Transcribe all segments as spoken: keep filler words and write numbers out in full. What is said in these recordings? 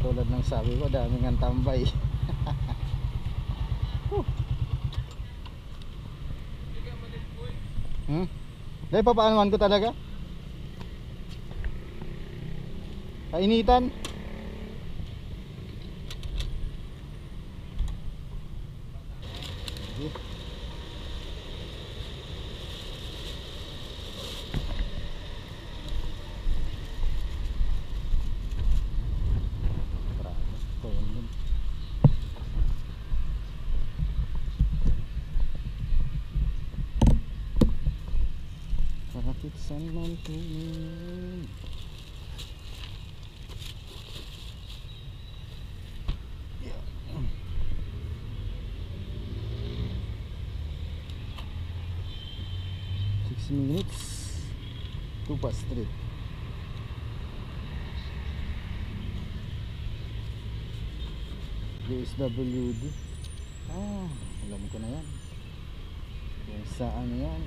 katulad ng sabi ko, daming ang tambay. Huh. Hmm? Dahil papaanoan ko talaga. Kainitan. Sige. Bakit saan man tumingin? Yeah. Six minutes. Two past three. D S W D. Ah, alam ko na yan. Kung saan yan.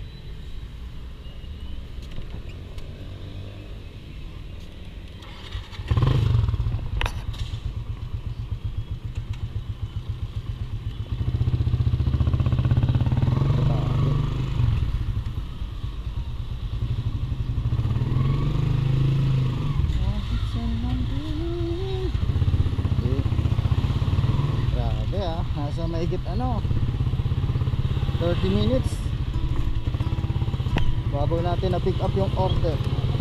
Nasa maigit ano thirty minutes bago natin na pick up yung order.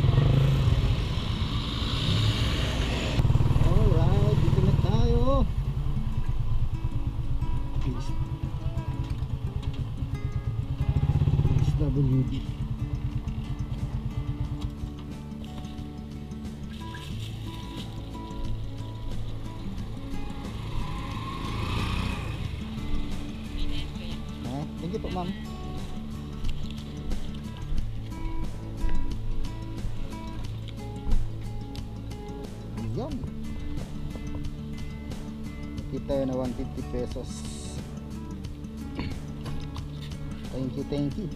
Alright, dito na tayo. S W D. Thank you po, ma'am. Yan. Kita yun na one hundred fifty pesos. Thank you, thank you.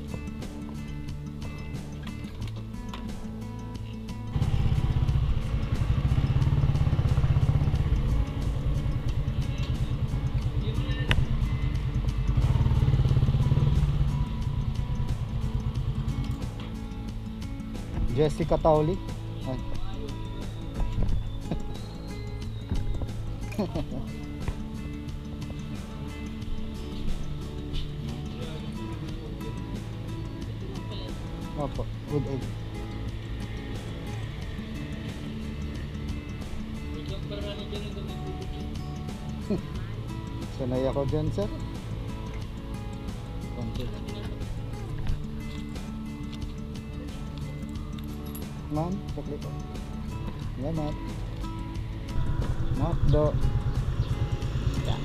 Jessica Tauli. Ay. Opo, good egg. Sanay ako dyan, sir. Konti. Ma'am, saklit po. Salamat. Makdo. Yan.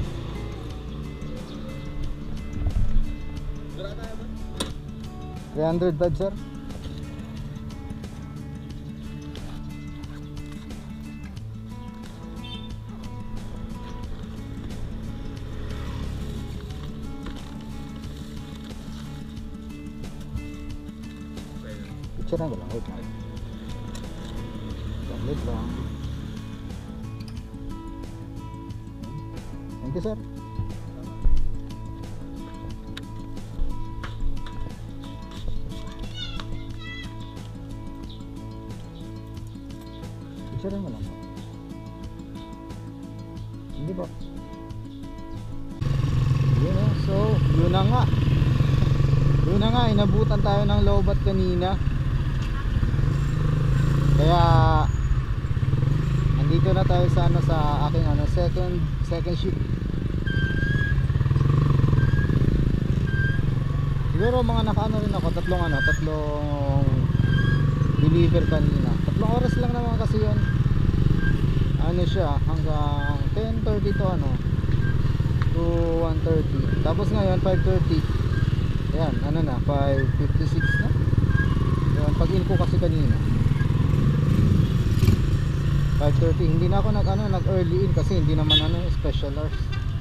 three hundred five, sir. Picture na ko lang. Wait, Mike. Saglit lang. Thank you, sir. Picture mo lang po. Hindi po. Yun na. So, yun na nga. Yun na nga. Inabutan tayo ng lowbat kanina. Kaya andito na tayo sa ano, sa aking ano, second second shift. Siguro mga nakaano rin ako, tatlong ano, tatlong deliver kanina. Tatlong oras lang naman kasi yun. Ano siya, hanggang ten thirty to ano, to one thirty. Tapos ngayon five thirty. Ayan, ano na, five fifty-six na. Ayan, pag-in ko kasi kanina five thirty, hindi na ako nag ano, nag early in kasi hindi naman ano, special hours.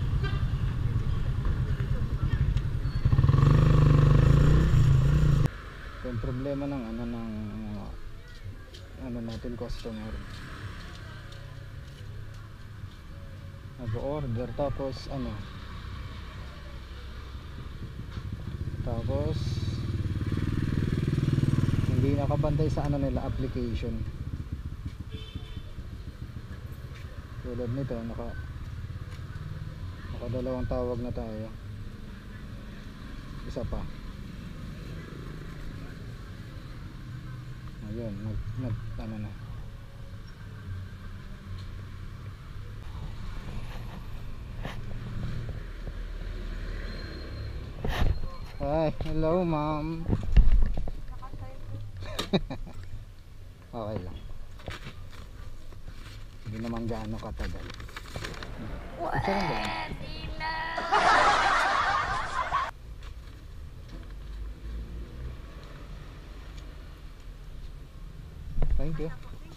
So, yung problema ng ano ng uh, ano natin customer. nag-order tapos ano, tapos hindi nakabantay sa ano nila application. Tulad nito, naka nakadalawang tawag na tayo, isa pa. Ayun, nag, nag ano na. Hi, hello ma'am. Okay lang. Hindi naman gaano katagal. Isa lang ba yan? Thank you.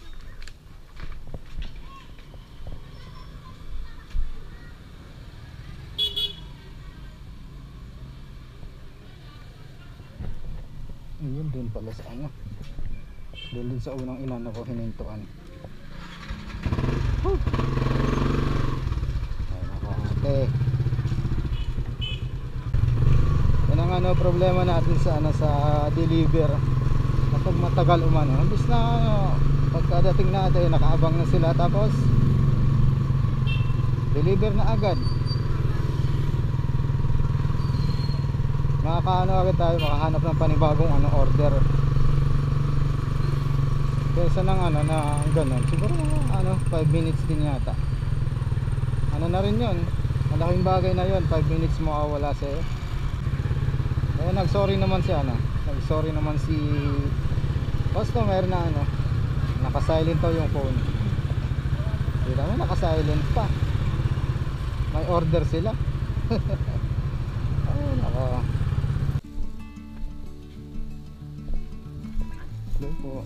Ayun, dun pala sa ano, dun din sa unang inano ko hinintuan. Woo! Ay nako ate, yan ang ano problema natin sa ano sa deliver. Kapag matagal umano, imbis na ano, pagkadating natin nakaabang na sila tapos deliver na agad, makakaano agad tayo, makahanap ng panibagong ano order. Kaysa ng ano na ganun, siguro mga ano five minutes din yata. Ano na rin yun, malaking bagay na yun, five minutes mawawala sa'yo. Kaya nag sorry naman si ano, nag sorry naman si customer na ano, naka silent daw yung phone. Hindi naman naka silent pa, may order sila. Ay naka. Hello po.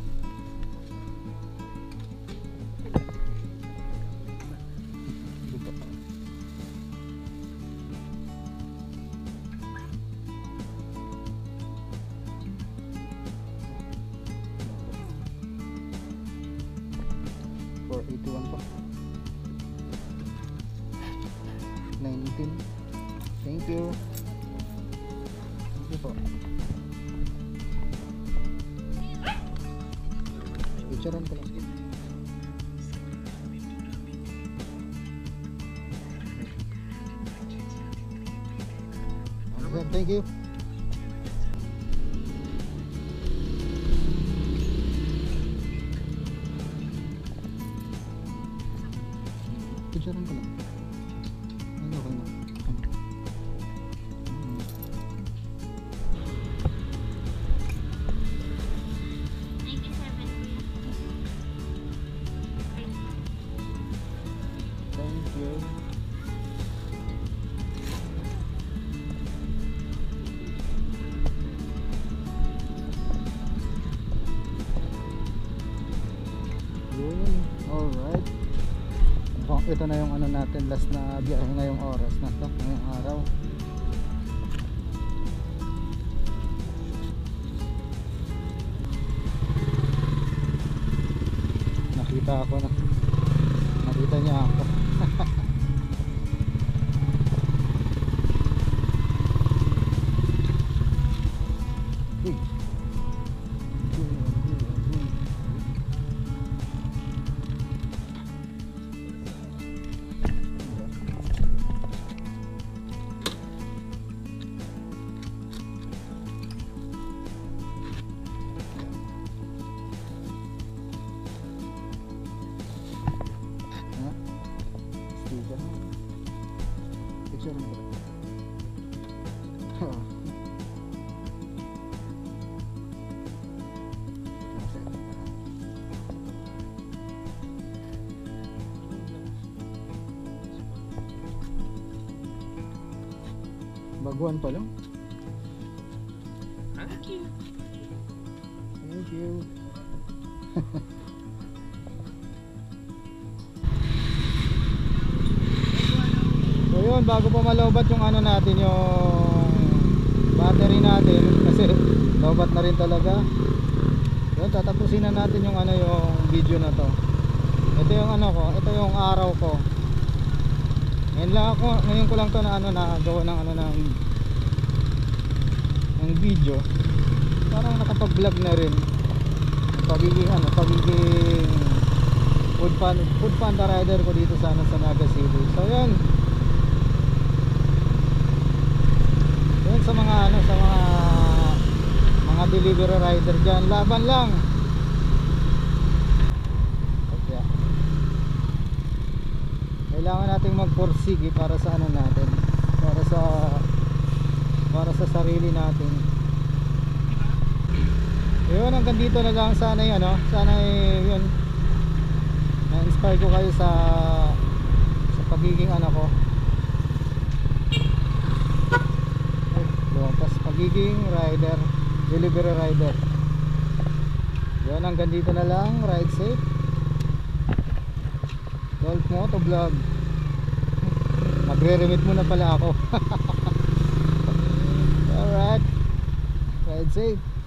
four eighty-one po. nineteen. Thank you. Thank you po. Picturean ko lang. Okay, thank you. Picturean ko lang. Ay, okay na. Thank you. Yun, alright. Oh, ito na yung ano natin, last na biyahe ngayong oras na to, ngayong araw. Nakita ako na. Nakita niya ako. Uy. Uy, uy, uy. Ha? Sticker na. Picture mo ba? Oo. Baguhan pa lang. Thank you. Thank you. So yun, bago pa malobat yung ano natin, yung battery natin, kasi lobat na rin talaga. Yun, tatapusin na natin yung ano, yung video na to. Ito yung ano ko, ito yung araw ko. Ngayon lang ako, ngayon ko lang to na ano na gawa ng ano ng ng video. Parang nakapag-vlog na rin. Ang pagiging ano, pagiging food pan food panda rider ko dito sa ano, sa Naga City. So yun. Yun sa mga ano, sa mga mga delivery rider diyan, laban lang. Okay. Kailangan nating magpursige para sa ano natin, para sa para sa sarili natin. Yun, hanggang dito na lang sana yung ano, sana yun na-inspire ko kayo sa sa pagiging ano ko, ay, lumampas, pagiging rider, delivery rider. Yun, hanggang dito na lang. Ride safe. Golf Moto Vlog. Magre-remit muna pala ako. Alright, ride safe.